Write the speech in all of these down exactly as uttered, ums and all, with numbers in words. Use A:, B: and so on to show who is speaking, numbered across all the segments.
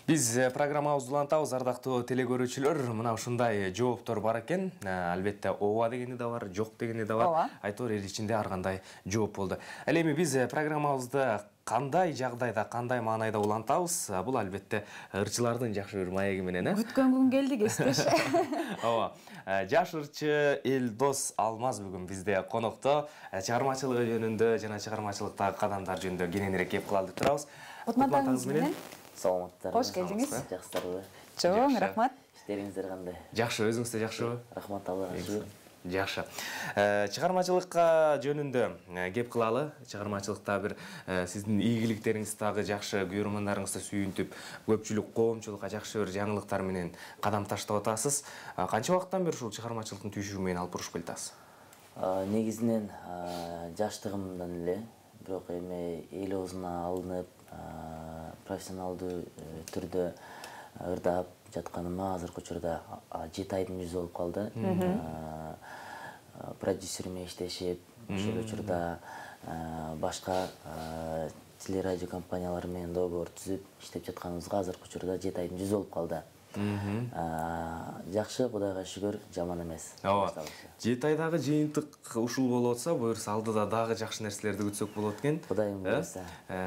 A: Биз программабызды улантабыз, ардактуу телекөрүүчүлөр. Мына ушундай жооптор бар экен. Албетте ооба дегени да бар, жок дегени да бар. Айтор эл ичинде ар кандай жооп болду. Ал эми биз программабызды кандай жагдайда, кандай маанайда улантабыз? Бул албетте ырчылардын жакшы бир маеги менен, э?
B: Күткөн күн келди, кескеш.
A: Ооба. Жаш ырчы Элдос Алмаз бүгүн бизде конокто. Чыгармачылыгы жөнүндө жана чыгармачылыктагы кадамдар жөнүндө кененирээк кеп кылалы деп турабыз.
B: Кутмандыгыңыз менен.
C: Саламаттар.
B: Кош келдиңиз.
C: Жакшысыздарбы?
B: Чоң, рахмат.
C: Иштериңиздер кандай?
A: Жакшы, өзүңүз да жакшыбы?
C: Рахмат, Аллага шүгүр.
A: Жакшы. Чыгармачылыкка жөнүндө кеп кылалы. Чыгармачылыкта бир сиздин ийгиликтериңиз дагы жакшы, көрөрмандарыңызды сүйүнтүп, көпчүлүк коомчулукка жакшы бир жаңылыктар менен кадам таштап атасыз. Канча убакыттан бери ушул чыгармачылыктын түйшүгү менен алып урушуп келатасыз?
C: Негизинен жаштыгымдан эле, бирок эми эл оозуна алынып, профессионалдуу түрдө ырдап жатканыма азыркы учурда жети айдын жүзү болуп калды. Продюсер менен иштешип, ошол учурда башка телерадио компаниялар менен договор түзүп иштеп жатканыбызга азыркы учурда жети айдын жүзү болуп калды. Жакшы, Кудайга шүгүр, жаман эмес.
A: Ооба. жети айдагы жыйынтык ушул болуп атса, буюрса алдыда дагы жакшы нерселерди күтсөк болот экен.
C: Кудайым буйруса.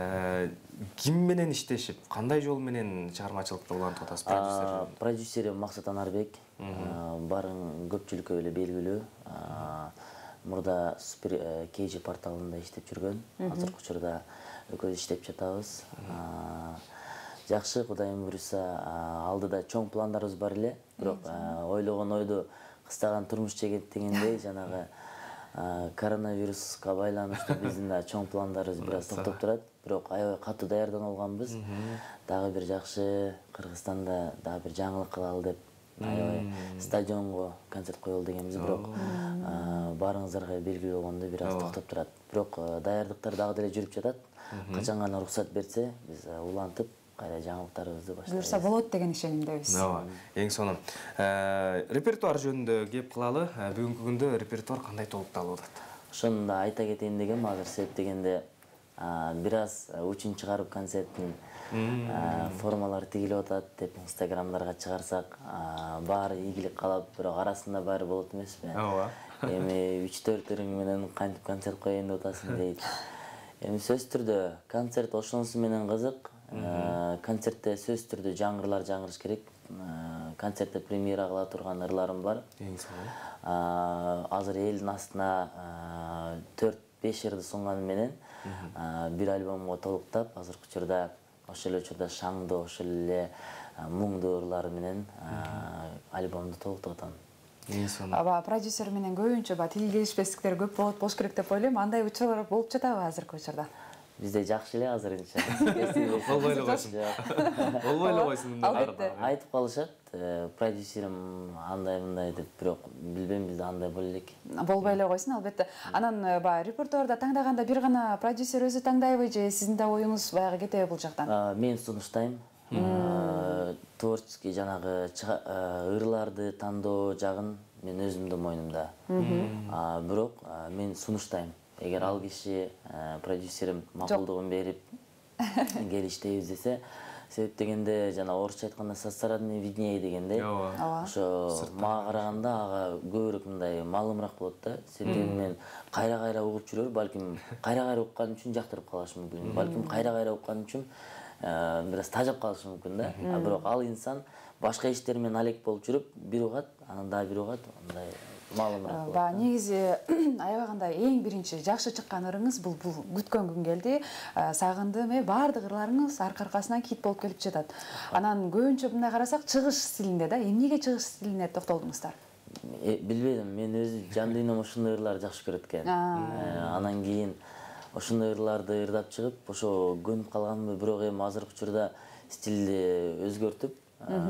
A: Ким менен иштешип, кандай жол менен чыгармачылыкта улантып атасыз продюсер?
C: Продюсерим Максат Анарбек. Барын көпчүлүккө эле белгилүү. Мурда Супер Кейджи порталында иштеп жүргөн. Азыркы учурда экөөбүз иштеп жатабыз. Жакшы, Кудайым буйруса, алдыда чоң пландарыбыз бар эле, бирок ойлогон ойду кыстаган турмуш дегендей, жанагы коронавируска байланыштуу биздин да чоң пландарыбыз бир аз токтоп турат. Бирок аябай катуу даярданып алганбыз. Дагы бир жакшы Кыргызстанда дагы бир жаңылык кылалы деп, аябай стадионго концерт коелу дегенбиз, бирок баарыңыздарга белгилүү болгондой бир аз токтоп турат. Бирок даярдыктар дагы деле жүрүп жатат. Качан гана уруксат берсе, биз улантып кайра жаңылыктарыбызды баштайбыз.
B: Буюрса болот деген ишенимдебиз.
A: Ооба. Эң сонун. Репертуар жөнүндө кеп кылалы. Бүгүнкү күндө репертуар кандай толукталып атат?
C: Ошону да айта кетейин дегем, азыр себеп дегенде бир аз учун чыгарып концерттин формалары тигилип атат деп инстаграмдарга чыгарсак, баары ийгилик каалап, бирок арасында баары болот эмеспи?
A: Ооба.
C: Эми үч төрт ырың менен кантип концерт коеюн деп атасың дейт. Эми сөзсүз түрдө концерт ошонусу менен кызык. Концертте сөзсүз түрдө жаңырлар жаңырыш керек. Концертте премьера кыла турган ырларым бар.
A: Эң сонун.
C: Азыр элдин астына төрт беш ырды сунганы менен бир альбомго толуктап, азыркы учурда ошол эле учурда шаңдуу, ошол эле муңдуу ырлары менен альбомду толуктап атам.
A: Эң сонун.
B: Аба продюсер менен көбүнчө ба тил келишпестиктер көп болот, болуш керек деп ойлойм. Андай учурлар болуп жатабы азыркы учурда?
C: Бизде жакшы эле азырынча.
A: Болбой эле койсун. Болбой эле койсун.
B: Албетте.
C: Айтып калышат, продюсерим андай мындай деп, бирок билбейм, бизде андай боло элек.
B: Болбой эле койсун, албетте. Анан ба репертуарда таңдаганда бир гана продюсер өзү таңдайбы же сиздин да оюңуз баягы кетеби бул жактан? Мен
C: сунуштайм. Творческий жанагы ырларды тандоо жагын мен өзүмдүн мойнумда. Бирок мен сунуштайм. Эгер ал киши продюсерим макулдугун берип келиштейбиз десе, себеп дегенде жана орусча айтканда сострадание виднее дегендей, ошо мага караганда ага көбүрөөк мындай маалымыраак болот да. Себеби мен кайра-кайра угуп жүрөр, балким кайра-кайра уккан үчүн жактырып калышы мүмкүн. Балким кайра-кайра уккан үчүн бир аз тажап калышы мүмкүн да. Бирок ал инсан башка иштер менен алек болуп жүрүп, бир угат, анан дагы бир угат, андай маалымыраак болот.
B: Ба негизи аябаганда эң биринчи жакшы чыккан ырыңыз бул бул күткөн күн келди. Сагындым, э баардык ырларыңыз арка-аркасынан хит болуп келип жатат. Анан көбүнчө мындай карасак, чыгыш стилинде да. Эмнеге чыгыш стилине токтолдуңуздар?
C: Билбедим, мен өзү жан дүйнөм ушундай ырларды жакшы көрөт экен. Анан кийин ошондой ырларды ырдап чыгып, ошо көнүп калганмы, бирок эми азыркы учурда стилди өзгөртүп,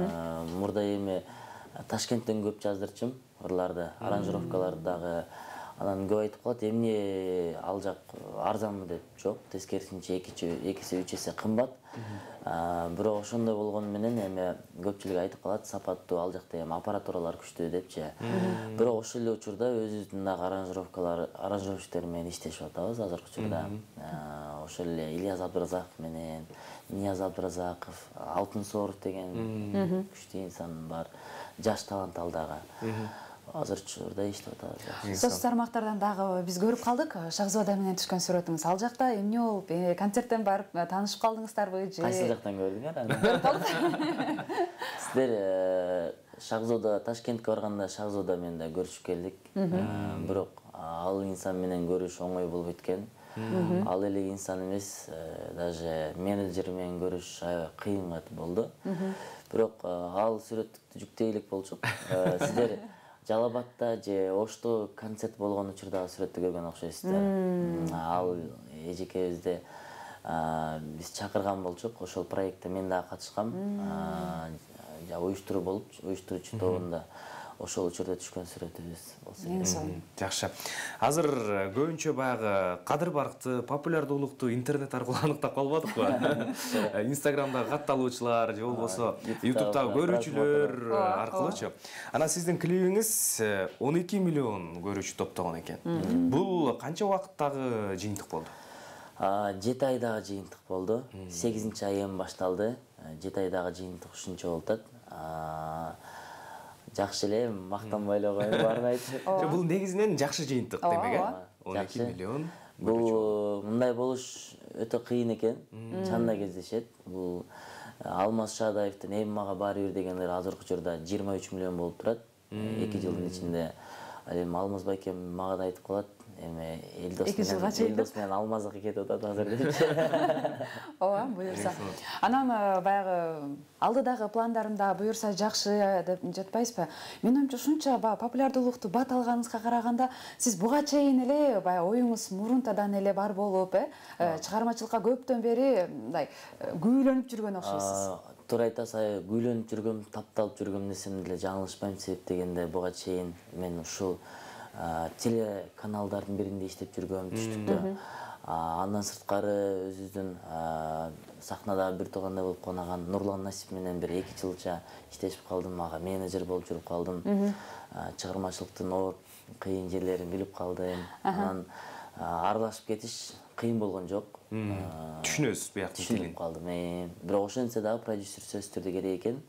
C: мурда эми Ташкенттен көп жаздырчым ырларды, аранжировкаларды дагы Анан көп айтып калат, эмне ал жак арзанбы деп. Жок, тескерисинче эки эсе үч эсе кымбат. Бирок ошондой болгону менен эми көпчүлүк айтып калат, сапаттуу, ал жакта эми аппаратуралар күчтүү депчи. Бирок ошол эле учурда өзүбүздүн дагы аранжировкалар, аранжировщиктер менен иштешип атабыз азыркы учурда. Ошол эле Ильяс Абдыразаков менен, Нияз Абдыразаков, Алтын Сооров деген күчтүү инсан бар. Жаш талант ал дагы. Азыркы учурда иштеп атабыз.
B: Соц тармактардан дагы биз көрүп калдык, Шахзода менен түшкөн сүрөтүңүз. Ал жакта эмне болуп, концерттен барып таанышып калдыңыздарбы же?
C: Кайсы жактан көрдүңөр аны?
B: Көрүп калдык.
C: Сиздер Шахзода Ташкентке барганда Шахзода менен да көрүшүп келдик. Бирок ал инсан менен көрүш оңой болбойт экен. Ал эле инсан эмес, даже менеджер менен көрүш аябай кыйын болду. Бирок ал сүрөттү жүктөй элек болчук. Сиздер Жалабатта же Ошто концерт болгон учурдагы сүрөттү көргөн окшойсуздар. Ал эжекебизде биз чакырган болчук. Ошол проектте мен дагы катышкам. Уюштуруу болуп, уюштуруучу тобунда ошол учурда түшкөн сүрөтүбүз болсо.
A: Жакшы. Азыр көбүнчө баягы кадыр баркты, популярдуулукту интернет аркылуу аныктап калбадыкпы? Инстаграмда катталуучулар же болбосо ютубтагы көрүүчүлөр аркылуучу. Анан сиздин клибиңиз он эки миллион көрүүчү топтогон экен. Бул канча убакыттагы жыйынтык болду?
C: жети айдагы жыйынтык болду. сегизинчи ай эми башталды. жети айдагы жыйынтык ушунча болуп атат. Жакшы эле, мактанбай эле коеюн, баарын айтып.
A: Бул негизинен жакшы жыйынтык демек, э? он эки миллион.
C: Бул мындай болуш өтө кыйын экен. Чанда кездешет. Бул Алмаз Шадаевдин эми мага баары бир дегендер азыркы учурда жыйырма үч миллион болуп турат. эки жылдын ичинде. Ал эми Алмаз байкем мага да айтып калат. Эми Элдос менен Алмаздыкы кетип атат азыр депчи.
B: Ооба, буюрса. Анан баягы алдыдагы пландарымда буюрса жакшы деп жатпайсызбы? Менин оюмча ушунча популярдуулукту бат алганыңызга караганда, сиз буга чейин эле баягы оюңуз мурунтадан эле бар болуп, э, чыгармачылыкка көптөн бери мындай күйүлөнүп жүргөн окшойсуз.
C: Туура айтасыз, күйүлөнүп жүргөм, тапталып жүргөм десем деле жаңылышпайм, себеп дегенде буга чейин мен ушул телеканалдардын биринде иштеп жүргөм, түштүктө. Андан сырткары өзүбүздүн сахнада бир туугандай болуп конаган Нурлан Насип менен бир эки жылча иштешип калдым, ага менеджер болуп жүрүп калдым. Чыгармачылыктын оор кыйын жерлерин билип калдым. Анан аралашып кетиш кыйын болгон жок.
A: Түшүнөсүз бияктын тилин.
C: Түшүнүп калдым. Бирок ошентсе дагы продюсер сөзсүз түрдө керек экен.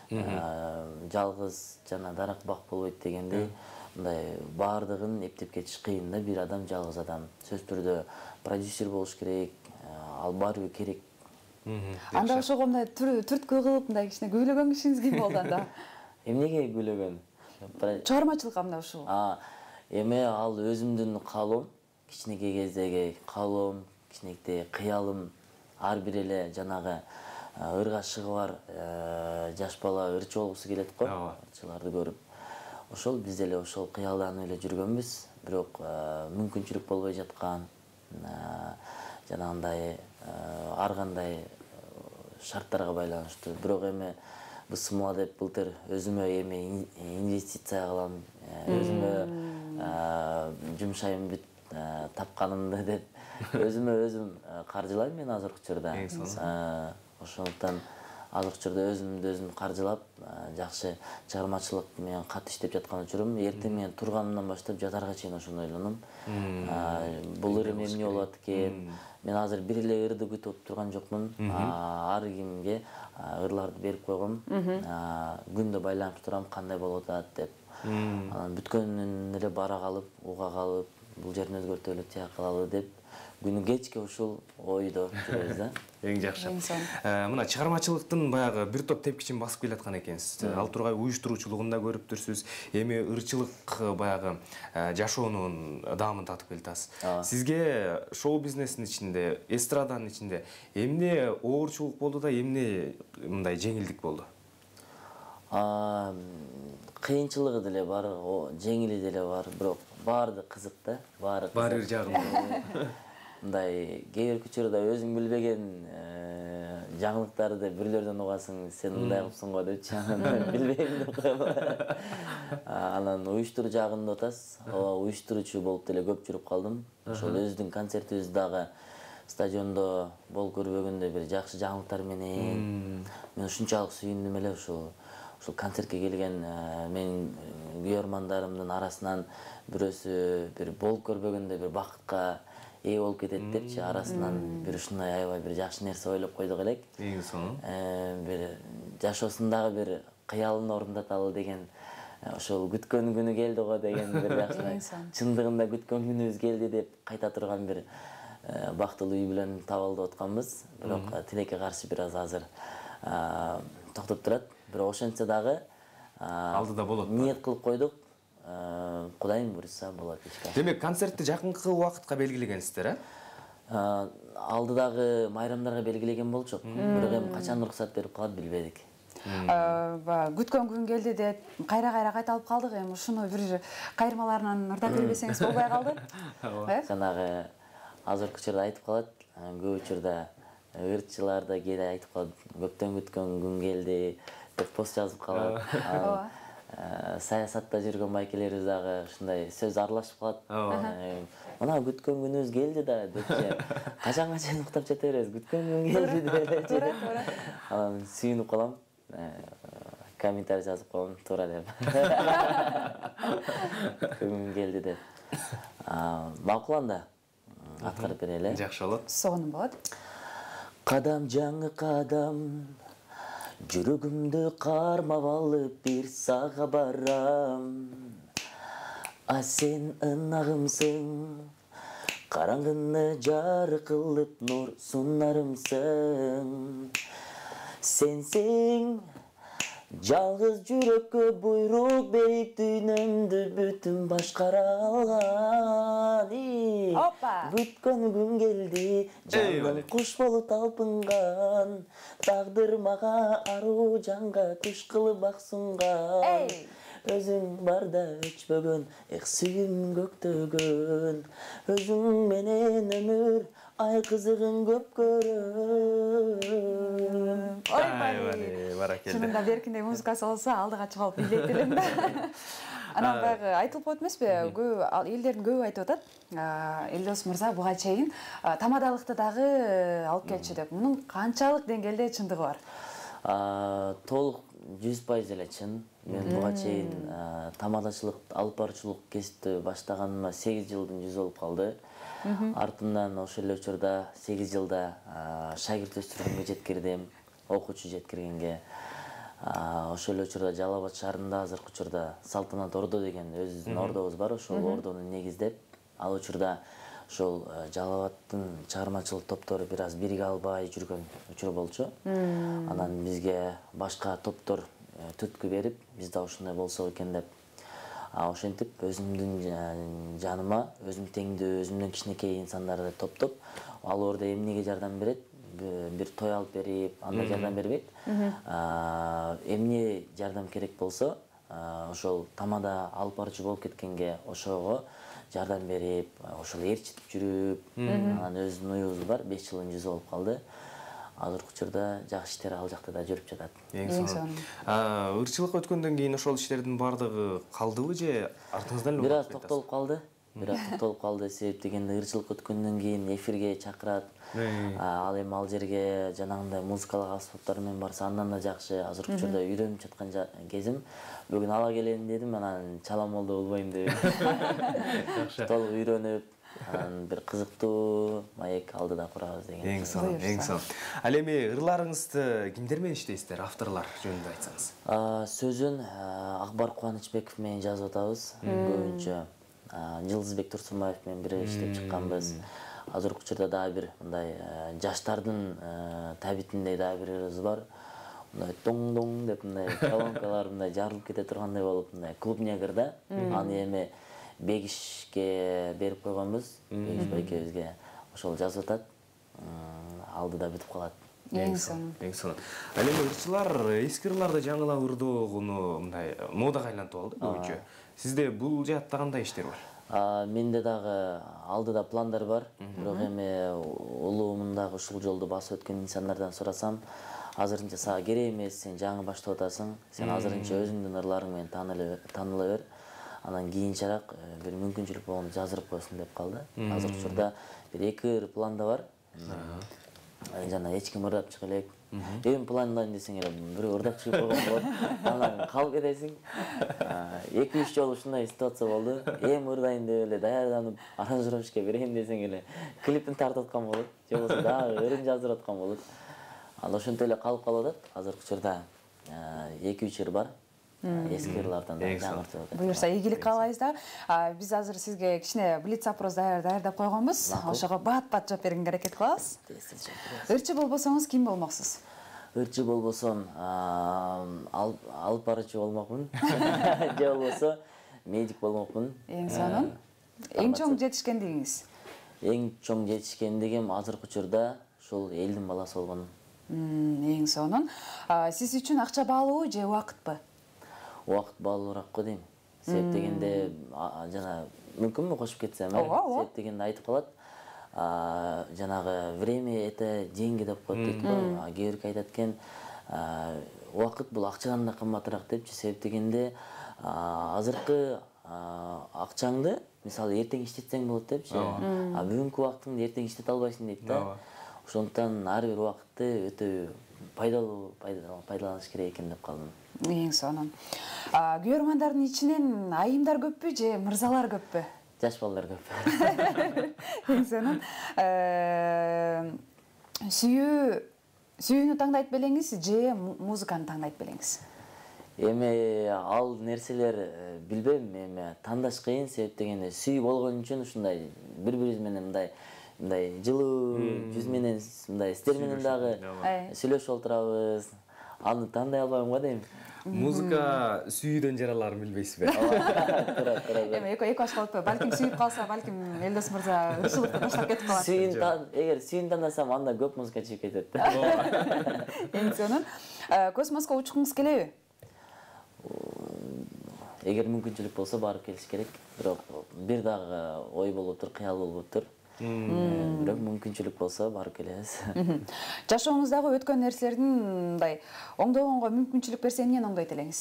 C: Жалгыз жана дарак бак болбойт дегендей. Мындай баардыгын эптеп кетиш кыйын да, бир адам жалгыз адам. Сөз түрдө продюсер болуш керек, ал баары керек.
B: Анда ошого мындай түрткү кылып, мындай кичине күйлөгөн кишиңиз ким болду анда?
C: Эмнеге күйлөгөн?
B: Чыгармачылыкка мындай ушул.
C: Эми ал өзүмдүн каалоом, кичинекей кездеги каалоом, кичинекей кыялым, ар бир эле жанагы ыргашыгы бар жаш бала ырчы болгусу келет го, ырчыларды көрүп. Ошол биз деле ошол кыялданып эле жүргөнбүз, бирок мүмкүнчүлүк болбой жаткан, жанагындай ар кандай шарттарга байланыштуу. Бирок эми бысымла деп былтыр өзүмө эми инвестиция кылам, өзүмө жумшайм бүт тапканымды деп өзүмө өзүм каржылайм мен азыркы учурда. Ошондуктан азыркы учурда өзүмдү өзүм каржылап, жакшы чыгармачылык менен кат иштеп жаткан учурум. Эртең менен турганымдан баштап жатарга чейин ошону ойлоном. Бул ырым эмне болот экен? Мен азыр бир эле ырды күтүп турган жокмун. Ар кимге ырларды берип койгом. Күндө байланып турам, кандай болуп атат деп. Анан бүткөнүн эле бара калып, уга калып, бул жерин өзгөртөлү, тияк кылалы деп күнү кечке ушул ойдо жүрөбүз да.
A: Эң жакшы. Мына чыгармачылыктын баягы бир топ тепкичин басып келаткан экенсиз. Ал тургай уюштуруучулугун да көрүп турсуз. Эми ырчылык баягы жашоонун даамын татып келатасыз. Сизге шоу бизнесинин ичинде, эстраданын ичинде эмне оорчулук болду да, эмне мындай жеңилдик болду?
C: Кыйынчылыгы деле бар, жеңили деле бар, бирок баары кызык да, баары.
A: Баары бир жагында.
C: Мындай кээ бир учурда өзүң билбеген жаңылыктарды бирлерден угасың, сен мындай кылыпсың го депчи, анан билбейм деп коем. Анан уюштуруу жагында атасыз. Ооба, уюштуруучу болуп деле көп жүрүп калдым. Ошол өзүбүздүн концертибиз дагы стадиондо бол көрбөгөндө бир жакшы жаңылыктар менен мен ушунчалык сүйүндүм эле ушул ушул концертке келген менин күйөрмандарымдын арасынан бирөөсү бир бол көрбөгөндө бир бакытка ээ болуп кетет депчи, арасынан бир ушундай аябай бир жакшы нерсе ойлоп койдук элек.
A: Эң сонун.
C: Бир жашоосундагы бир кыялын орундаталы деген, ошол күткөн күнү келди го деген бир жакшы. Чындыгында күткөн күнүбүз келди деп кайта турган бир бактылуу үй бүлөнү таап алып атканбыз. Бирок тилекке каршы бир аз азыр токтоп турат. Бирок ошентсе дагы
A: алдыда болот.
C: Ниет кылып койдук. Кудайым буйруса болот ишке.
A: Демек, концертти жакынкы убакытка белгилегенсиздер,
C: э? Алдыдагы майрамдарга белгилеген болчук. Бирок эми качан уруксат берип калат билбедик.
B: Күткөн күн келди деп кайра-кайра кайталып калдык. Эми ушуну бир кайырмаларынан ырдап бербесеңиз болбой калды.
C: Жанагы азыркы учурда айтып калат, көп учурда ырчылар да кээде айтып калат, көптөн күткөн күн келди деп пост жазып калат.
B: Ооба.
C: Саясатта жүргөн байкелерибиз дагы ушундай сөз аралашып калат. Мына күткөн күнүбүз келди да депчи. Качанга чейин уктап жете беребиз, күткөн күн келди деп.
B: Туура, туура.
C: Анан сүйүнүп калам. Комментарий жазып коем, туура деп. Күн келди деп. Макул анда. Аткарып берели.
A: Жакшы болот.
B: Сонун болот.
C: Кадам жаңы кадам, жүрөгүмдү кармап алып бир сага барам. А сен ынагымсың, караңгыны жарык кылып нур сунарымсың. Сенсиң жалгыз жүрөккө буйрук берип дүйнөмдү бүтүн башкара алган. Бүткөн күн келди, жаным куш болуп талпынган. Тагдыр мага аруу жанга күч кылып бак сунган. Өзүң барда өчпөгөн, эх сүйүм көктөгөн. Өзүң менен өмүр ай кызыгын көп көрөм.
B: Ой, баракелде. Чынында беркиндей музыкасы болсо алдыга чыгып алып бийлейт элем да. Анан баягы айтылып коет эмеспи? Көп элдердин көбү айтып атат. Элдос мырза буга чейин тамадалыкты дагы алып келчү деп. Мунун канчалык деңгээлде чындыгы бар?
C: Толук жүз пайыз эле чын. Мен буга чейин тамадачылык, алып баруучулук кесипти баштаганыма сегиз жылдын жүзү болуп калды. Артынан ошол эле учурда сегиз жылда шагирт өстүргөнгө жеткирдим, окуучу жеткиргенге. Ошол эле учурда Жалал Абад шаарында азыркы учурда Салтанат ордо деген өзүбүздүн ордобуз бар. Ошол ордону негиздеп, ал учурда ошол Жалал Абадтын чыгармачылык топтору бир аз бириге албай жүргөн учур болчу. Анан бизге башка топтор түрткү берип, биз да ушундай болсо экен деп ошентип өзүмдүн жаныма, өзүм теңдүү, өзүмдөн кичинекей инсандарды топтоп, ал ордо эмнеге жардам берет? Бир той алып берип, андай жардам бербейт. Эмне жардам керек болсо, ошол тамада алып баруучу болуп кеткенге ошого жардам берип, ошол ээрчитип жүрүп, анан өзүнүн уюбуз бар, беш жылдын жүзү болуп калды. Азыркы учурда жакшы иштер ал жакта да жүрүп жатат.
A: Эң сонун. Ырчылыкка өткөндөн кийин ошол иштердин баардыгы калдыбы же артыңыздан эле?
C: Бир аз токтолуп калды. Бир аз токтолуп калды, себеп дегенде ырчылык өткөндөн кийин эфирге чакырат. Ал эми ал жерге жанагындай музыкалык аспаптар менен барса андан да жакшы. Азыркы учурда үйрөнүп жаткан кезим. Бүгүн ала келем дедим, анан чалам болду болбойм деп. Жакшы. Толук үйрөнүп, бир кызыктуу маек алдыда курабыз деген.
A: Эң сонун, эң сонун. Ал эми ырларыңызды кимдер менен иштейсиздер? Авторлар жөнүндө айтсаңыз.
C: Сөзүн Акбар Кубанычбеков менен жазып атабыз. Көбүнчө Жылдызбек Турсунбаев менен бирге иштеп чыкканбыз. Азыркы учурда дагы бир мындай жаштардын табитиндей дагы бир ырыбыз бар. Мындай тоң-тоң деп мындай колонкалар мындай жарылып кете тургандай болуп, мындай клуб негрда. Аны эми Бегишке берип койгонбуз. Бегиш байкебизге ошол жазып атат. Алдыда бүтүп калат.
B: Эң сонун.
A: Эң сонун. Ал эми ырчылар эски ырларды жаңылап ырдоогуну мындай модага айлантып алды көбүнчө. Сизде бул жаатта кандай иштер бар?
C: Менде дагы алдыда пландар бар. Бирок эми улуумун дагы ушул жолду басып өткөн инсандардан сурасам, азырынча сага керек эмес, сен жаңы баштап атасың, сен азырынча өзүңдүн ырларың менен тааныла бер. Анан кийинчерээк бир мүмкүнчүлүк болгондо жаздырып койсун деп калды. Азыркы учурда бир эки ыр план да бар. Жана эч ким ырдап чыга элек. Эми пландайм десең эле бирөө ырдап чыгып койгон болот. Анан калып кетесиң. эки үч жолу ушундай ситуация болду. Эми ырдайм деп эле даярданып, аранжировщикке берейин десең эле клиптин тартып аткан болот. Же болбосо дагы ырын жаздырып аткан болот. Ал ошентип эле калып калып атат. Азыркы учурда эки үч ыр бар. Эски ырлардан жаңыртып атат.
B: Буюрса ийгилик каалайбыз да. Биз азыр сизге кичине блиц опрос даярдап койгонбуз. Ошого бат-бат жооп бергенге аракет кылабыз. Ырчы болбосоңуз ким болмоксуз?
C: Ырчы болбосом, алып баруучу болмокмун. Же болбосо медик болмокмун.
B: Эң сонун. Эң чоң жетишкендигиңиз?
C: Эң чоң жетишкендигим азыркы учурда ушул элдин баласы болгонум.
B: Эң сонун. Сиз үчүн акча баалуубу же убакытпы?
C: Убакыт баалуураак го дейм. Себеп дегенде жана мүмкүнбү кошуп кетсем, э? Себеп дегенде айтып калат. Жанагы время это деньги деп коет дейт го. Кээ бирки айтат экен, убакыт бул акчадан да кымбатыраак депчи. Себеп дегенде азыркы акчаңды мисалы эртең иштетсең болот депчи. А бүгүнкү убактыңды эртең иштете албайсың дейт да. Ошондуктан ар бир убакытты өтө пайдалуу пайдаланыш керек экен деп калдым.
B: Эң сонун. Көрөрмандардын ичинен айымдар көппү же мырзалар көппү?
C: Жаш балдар көп.
B: Эң сонун. Сүйүү сүйүүнү таңдайт белеңиз же музыканы таңдайт белеңиз?
C: Эми ал нерселер билбейм, эми тандаш кыйын. Себеп дегенде сүйүү болгон үчүн ушундай бири-бирибиз менен мындай мындай жылуу жүз менен мындай сиздер менен дагы сүйлөшүп отурабыз. Аны тандай албайм го дейм.
A: Музыка сүйүүдөн жараларын билбейсизби?
B: Эми эки баш болуп, балким сүйүп калса, балким Элдос мырза ырчылыкты таштап кетип калат.
C: Сүйүн, эгер сүйүн тандасам, анда көп музыка чыгып кетет.
B: Эң сонун. Космоско учкуңуз келеби?
C: Эгер мүмкүнчүлүк болсо барып келиш керек. Бирок бир дагы ой болуп тур, кыял болуп тур. Бирок мүмкүнчүлүк болсо барып келебиз.
B: Жашооңуздагы өткөн нерселердин мындай оңдогонго мүмкүнчүлүк берсе эмнени оңдойт элеңиз?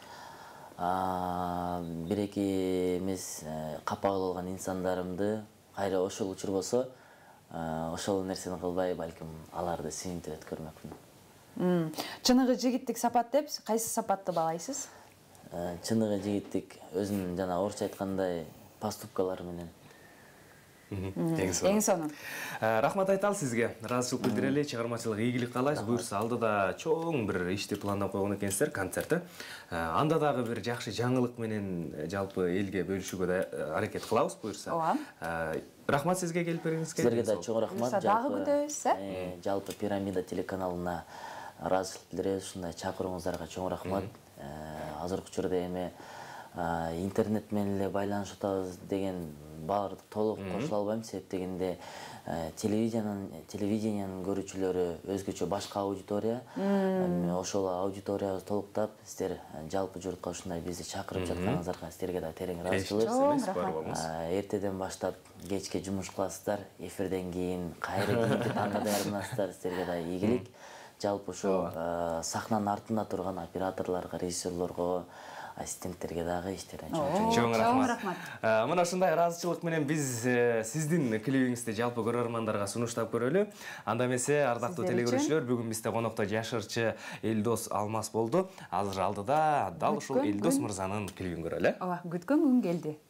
C: Бир эки эмес капа кылган инсандарымды кайра ошол учур болсо, ошол нерсени кылбай, балким аларды сүйүнтүп өткөрмөкмүн.
B: Чыныгы жигиттик сапат деп кайсы сапатты баалайсыз?
C: Чыныгы жигиттик өзүнүн жана орусча айткандай поступкалары менен.
B: Эң сонун.
A: Рахмат айталы сизге. Ыраазычылык билдирели, чыгармачылык ийгилик каалайбыз. Буюрса алдыда чоң бир ишти пландап койгон экенсиздер, концертти. Анда дагы бир жакшы жаңылык менен жалпы элге бөлүшүүгө да аракет кылабыз, буюрса. Рахмат сизге келип бергениңизге.
C: Сизерге да чоң рахмат.
B: Дагы күтөбүз, э?
C: Жалпы Пирамида телеканалына ыраазычылык билдиребиз. Ушундай чакырууңуздарга чоң рахмат. Азыркы учурда эми интернет менен эле байланышып атабыз деген баардык толук кошула албайм. Себеп дегенде телевидениянын телевидениянын көрүүчүлөрү өзгөчө башка аудитория. Ошол аудиториябызды толуктап, сиздер жалпы журтка ушундай бизди чакырып жатканыңыздарга сиздерге да терең ыраазычылык. Эртеден баштап кечке жумуш кыласыздар, эфирден кийин кайра кийинки таңда даярданасыздар, сиздерге да ийгилик. Жалпы ошо сахнанын артында турган операторлорго, режиссерлорго, ассистенттерге дагы иштерин
A: чоң рахмат. Мына ушундай ыраазычылык менен биз сиздин клибиңизди жалпы көрөрмандарга сунуштап көрөлү. Анда эмесе, ардактуу телекөрүүчүлөр, бүгүн бизде конокто жашырчы Элдос Алмаз болду. Азыр алдыда дал ушул Элдос мырзанын клибин көрөлү.
B: Ооба, күткөн күн келди.